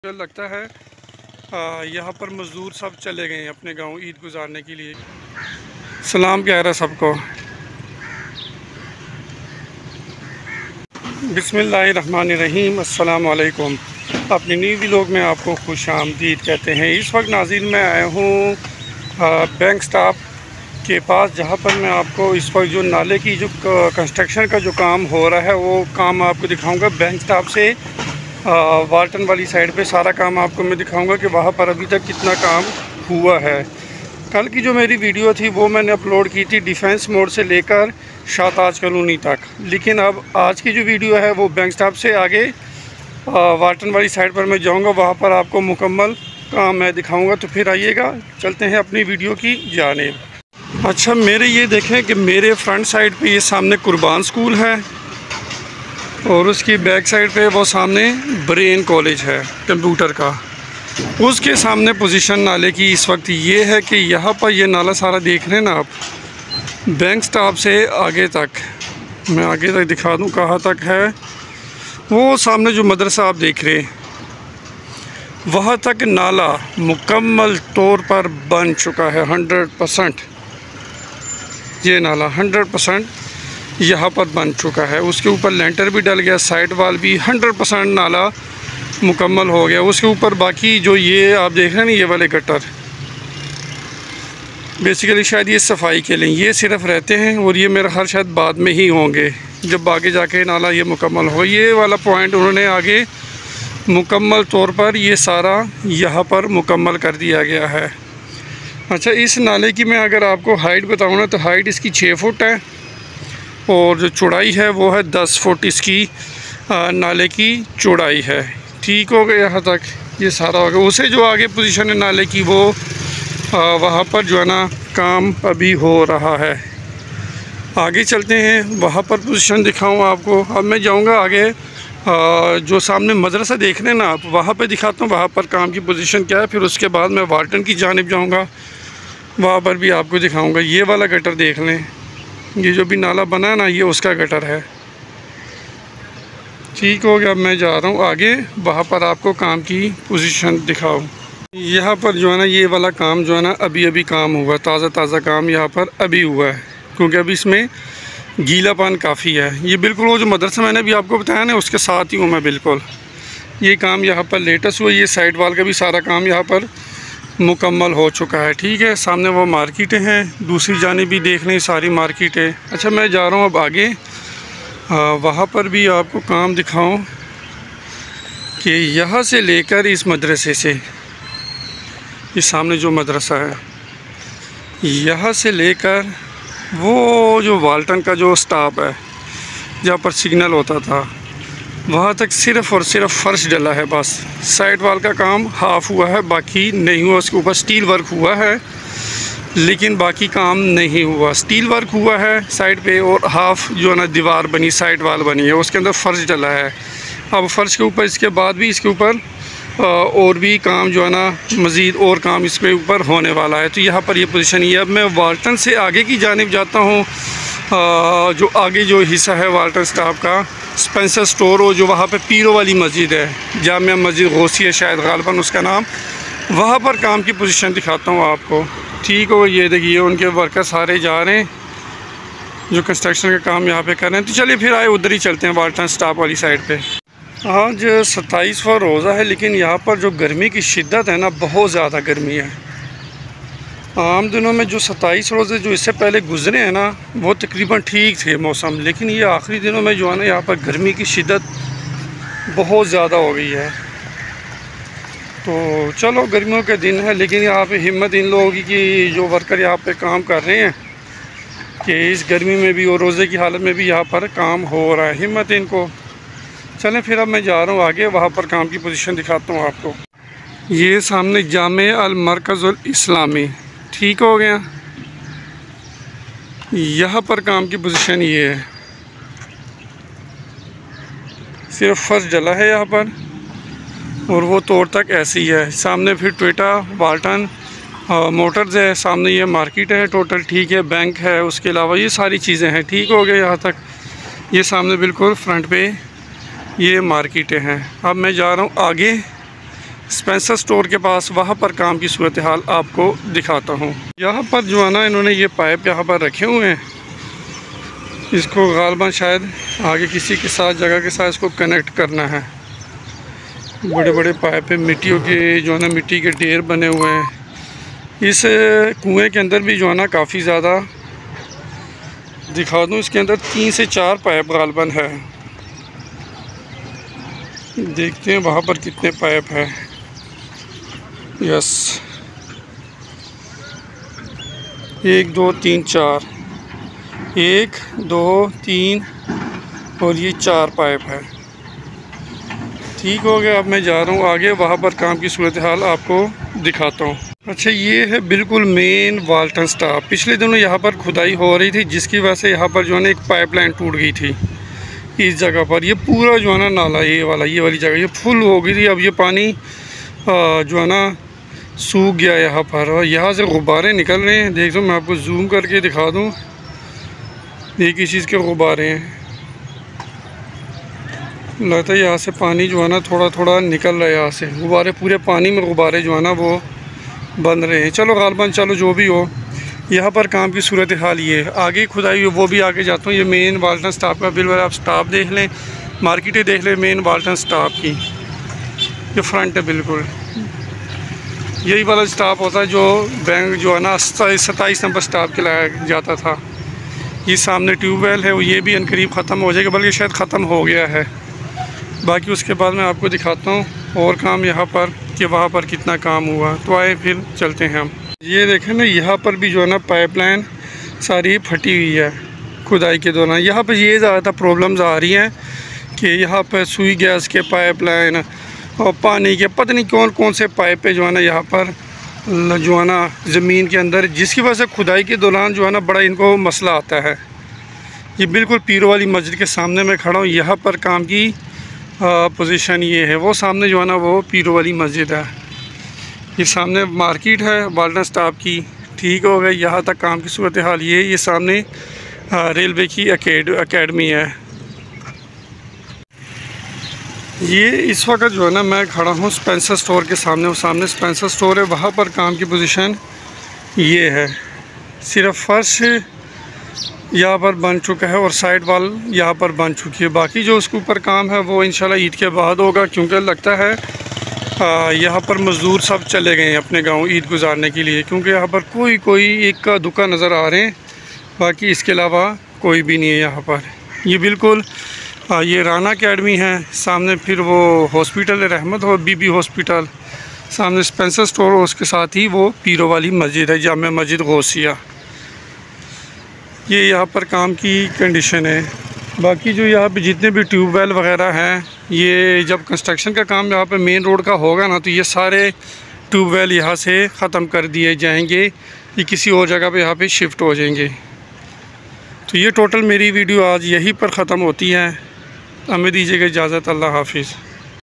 मुझे लगता है यहाँ पर मज़दूर सब चले गए हैं अपने गांव ईद गुजारने के लिए। सलाम कह रहा सबको। बिस्मिल्लाहिर्रहमानिर्रहीम, अस्सलाम वालेकुम। अपनी न्यू व्लॉग में आपको खुश आमदीद कहते हैं। इस वक्त नाज़रीन मैं आया हूँ बैंक स्टाफ के पास, जहाँ पर मैं आपको इस वक्त जो नाले की जो कंस्ट्रक्शन का जो काम हो रहा है वो काम आपको दिखाऊंगा। बैंक स्टाफ से वाल्टन वाली साइड पे सारा काम आपको मैं दिखाऊंगा कि वहाँ पर अभी तक कितना काम हुआ है। कल की जो मेरी वीडियो थी वो मैंने अपलोड की थी डिफेंस मोड से लेकर शाहताज कॉलोनी तक, लेकिन अब आज की जो वीडियो है वो बैंक स्टाफ से आगे वाल्टन वाली साइड पर मैं जाऊंगा, वहाँ पर आपको मुकम्मल काम मैं दिखाऊंगा। तो फिर आइएगा, चलते हैं अपनी वीडियो की जानिब। अच्छा, मेरे ये देखें कि मेरे फ्रंट साइड पे ये सामने कुर्बान स्कूल है और उसकी बैक साइड पे वो सामने ब्रेन कॉलेज है कंप्यूटर का। उसके सामने पोजीशन नाले की इस वक्त ये है कि यहाँ पर ये नाला सारा देख रहे हैं ना आप, बैंक स्टाफ से आगे तक, मैं आगे तक दिखा दूँ कहाँ तक है। वो सामने जो मदरसा आप देख रहे हैं वहाँ तक नाला मुकम्मल तौर पर बन चुका है 100%। ये नाला 100% यहाँ पर बन चुका है। उसके ऊपर लेंटर भी डल गया, साइड वाल भी 100% नाला मुकम्मल हो गया। उसके ऊपर बाकी जो ये आप देख रहे हैं ना, ये वाले गटर बेसिकली शायद ये सफाई के लिए ये सिर्फ रहते हैं और ये मेरा ख्याल शायद बाद में ही होंगे जब आगे जाके नाला ये मुकम्मल हो। ये वाला पॉइंट उन्होंने आगे मुकम्मल तौर पर ये सारा यहाँ पर मुकम्मल कर दिया गया है। अच्छा, इस नाले की मैं अगर आपको हाइट बताऊँ ना तो हाइट इसकी 6 फुट है और जो चौड़ाई है वो है 10 फुट इसकी नाले की चौड़ाई है। ठीक हो गया, यहाँ तक ये सारा हो गया। उसे जो आगे पोजीशन है नाले की वो वहाँ पर जो है ना काम अभी हो रहा है। आगे चलते हैं, वहाँ पर पोजीशन दिखाऊँ आपको। अब मैं जाऊँगा आगे जो सामने मदरसा देख रहे हैं ना आप, वहाँ पे दिखाता हूँ वहाँ पर काम की पोजीशन क्या है। फिर उसके बाद मैं वाल्टन की जानिब जाऊँगा, वहाँ पर भी आपको दिखाऊँगा। ये वाला गटर देख लें, ये जो भी नाला बना है ना ये उसका गटर है। ठीक हो गया, अब मैं जा रहा हूँ आगे, वहाँ पर आपको काम की पोजीशन दिखाऊँ। यहाँ पर जो है ना ये वाला काम जो है ना अभी अभी काम हुआ, ताज़ा काम यहाँ पर अभी हुआ है, क्योंकि अभी इसमें गीलापन काफ़ी है। ये बिल्कुल वो जो मदरसा मैंने अभी आपको बताया ना उसके साथ ही हूँ मैं बिल्कुल। ये काम यहाँ पर लेटेस्ट हुआ। ये साइड वाल का भी सारा काम यहाँ पर मुकम्मल हो चुका है। ठीक है, सामने वो मार्केटें हैं, दूसरी जानिब भी देख लें सारी मार्केटें। अच्छा, मैं जा रहा हूँ अब आगे, वहाँ पर भी आपको काम दिखाऊं कि यहाँ से लेकर इस मदरसे से, ये सामने जो मदरसा है, यहाँ से लेकर वो जो वाल्टन का जो स्टॉप है जहाँ पर सिग्नल होता था वहाँ तक सिर्फ़ और सिर्फ फ़र्श डला है बस। साइड वाल का काम हाफ़ हुआ है, बाकी नहीं हुआ। उसके ऊपर स्टील वर्क हुआ है लेकिन बाकी काम नहीं हुआ। स्टील वर्क हुआ है साइड पे और हाफ़ जो है ना दीवार बनी, साइड वाल बनी है, उसके अंदर फ़र्श डला है। अब फ़र्श के ऊपर इसके बाद भी इसके ऊपर और भी काम जो है ना मज़ीद और काम इसके ऊपर होने वाला है। तो यहाँ पर ये पोजीशन ये। अब मैं वाल्टन से आगे की जानिब जाता हूँ, जो आगे जो हिस्सा है वाल्टन स्टाफ का स्पेंसर स्टोर, और जो वहाँ पे पीरों वाली मस्जिद है, जामिया मस्जिद गौसिया शायद गालिबन उसका नाम, वहाँ पर काम की पोजीशन दिखाता हूँ आपको। ठीक हो, ये देखिए उनके वर्कर सारे जा रहे हैं जो कंस्ट्रक्शन का काम यहाँ पे कर रहे हैं। तो चलिए फिर आए उधर ही चलते हैं वाल्टन स्टाफ वाली साइड पे। आज 27वां रोज़ा है, लेकिन यहाँ पर जो गर्मी की शिद्दत है ना, बहुत ज़्यादा गर्मी है। आम दिनों में जो 27 रोज़े जो इससे पहले गुजरे हैं ना वो तकरीबन ठीक थे मौसम, लेकिन ये आखिरी दिनों में जो है ना यहाँ पर गर्मी की शिद्दत बहुत ज़्यादा हो गई है। तो चलो गर्मियों के दिन है, लेकिन यहाँ पे हिम्मत इन लोगों की कि जो वर्कर यहाँ पे काम कर रहे हैं कि इस गर्मी में भी और रोज़े की हालत में भी यहाँ पर काम हो रहा है, हिम्मत इनको। चलें फिर अब मैं जा रहा हूँ आगे, वहाँ पर काम की पोजीशन दिखाता हूँ आपको। ये सामने जामिया अल मरकज़ुल इस्लामी, ठीक हो गया। यहाँ पर काम की पोजीशन ये है, सिर्फ फर्श डला है यहाँ पर और वो तोड़ तक ऐसे ही है। सामने फिर टोयोटा वाल्टन मोटर्स है, सामने ये मार्केट है टोटल, ठीक है, बैंक है, उसके अलावा ये सारी चीज़ें हैं। ठीक हो गया यहाँ तक। ये सामने बिल्कुल फ्रंट पे ये मार्केटें हैं। अब मैं जा रहा हूँ आगे, स्पेंसर स्टोर के पास, वहाँ पर काम की सूरत हाल आपको दिखाता हूँ। यहाँ पर जो है ना इन्होंने ये पाइप यहाँ पर रखे हुए हैं, इसको गालबन शायद आगे किसी के साथ जगह के साथ इसको कनेक्ट करना है। बड़े बड़े पाइप है, मिट्टियों के जो है ना मिट्टी के ढेर बने हुए हैं। इस कुएं के अंदर भी जो है ना काफ़ी ज़्यादा दिखा दूँ, इसके अंदर 3 से 4 पाइप गालबन है। देखते हैं वहाँ पर कितने पाइप है। यस, 1 2 3 4, 1 2 3 और ये 4 पाइप है। ठीक हो गया। अब मैं जा रहा हूँ आगे, वहाँ पर काम की सूरत हाल आपको दिखाता हूँ। अच्छा, ये है बिल्कुल मेन वाल्टन स्टॉप। पिछले दिनों यहाँ पर खुदाई हो रही थी, जिसकी वजह से यहाँ पर जो है ना एक पाइपलाइन टूट गई थी। इस जगह पर ये पूरा जो है ना नाला, ये वाली जगह ये फुल हो गई थी। अब ये पानी जो है ना सूख गया यहाँ पर, और यहाँ से गुब्बारे निकल रहे हैं। देख दो, मैं आपको जूम करके दिखा दूँ, ये किस चीज़ के गुब्बारे हैं। लगता है यहाँ से पानी जो है ना थोड़ा थोड़ा निकल रहा है। यहाँ से गुब्बारे, पूरे पानी में गुब्बारे जो है ना वो बन रहे हैं। चलो गालबन, चलो जो भी हो, यहाँ पर काम की सूरत हाल ये है। आगे खुदाई वो भी आगे जाता हूँ। ये मेन वाल्टन स्टॉप का बिल्कुल आप स्टॉप देख लें, मार्केटें देख लें मेन वाल्टन स्टॉप की। ये फ्रंट है बिल्कुल, यही वाला स्टॉप होता है जो बैंक जो है ना 27 नंबर स्टॉप के लाया जाता था। ये सामने ट्यूबवेल है, वो ये भी अनकरीब ख़त्म हो जाएगा, बल्कि शायद ख़त्म हो गया है। बाकी उसके बाद मैं आपको दिखाता हूँ और काम यहाँ पर कि वहाँ पर कितना काम हुआ। तो आए फिर चलते हैं हम। ये देखें ना, यहाँ पर भी जो है ना पाइपलाइन सारी फटी हुई है खुदाई के दौरान। यहाँ पर ये ज़्यादा प्रॉब्लम्स आ रही हैं कि यहाँ पर सुई गैस के पाइपलाइन और पानी के पता नहीं कौन कौन से पाइप जो है ना यहाँ पर जो है ना ज़मीन के अंदर, जिसकी वजह से खुदाई के दौरान जो है ना बड़ा इनको मसला आता है। ये बिल्कुल पीरों वाली मस्जिद के सामने मैं खड़ा हूँ। यहाँ पर काम की पोजीशन ये है। वो सामने जो है ना वो पीरों वाली मस्जिद है। ये सामने मार्केट है वाल्टन स्टॉप की। ठीक हो गया। यहाँ तक काम की सूरत हाल ये सामने रेलवे की एकेडमी है। ये इस वक्त जो है ना मैं खड़ा हूँ स्पेंसर स्टोर के सामने। वो सामने स्पेंसर स्टोर है, वहाँ पर काम की पोजीशन ये है। सिर्फ फर्श यहाँ पर बन चुका है और साइड वाल यहाँ पर बन चुकी है। बाकी जो उसके ऊपर काम है वो इंशाल्लाह ईद के बाद होगा, क्योंकि लगता है यहाँ पर मज़दूर सब चले गए हैं अपने गांव ईद गुजारने के लिए, क्योंकि यहाँ पर कोई एक का दुका नज़र आ रहे हैं, बाकी इसके अलावा कोई भी नहीं है यहाँ पर। ये बिल्कुल ये राना एकेडमी है, सामने फिर वो हॉस्पिटल रहमत और बीबी हॉस्पिटल, सामने स्पेंसर स्टोर और उसके साथ ही वो पीरों वाली मस्जिद है, जामे मस्जिद गौसिया। ये यहाँ पर काम की कंडीशन है। बाकी जो यहाँ पे जितने भी ट्यूबवेल वगैरह हैं, ये जब कंस्ट्रक्शन का काम यहाँ पे मेन रोड का होगा ना, तो ये सारे ट्यूबवेल यहाँ से ख़त्म कर दिए जाएंगे, ये किसी और जगह पे यहाँ पे शिफ्ट हो जाएंगे। तो ये टोटल मेरी वीडियो आज यहीं पर ख़त्म होती है। हमें दीजिएगा इजाज़त। अल्लाह हाफिज़।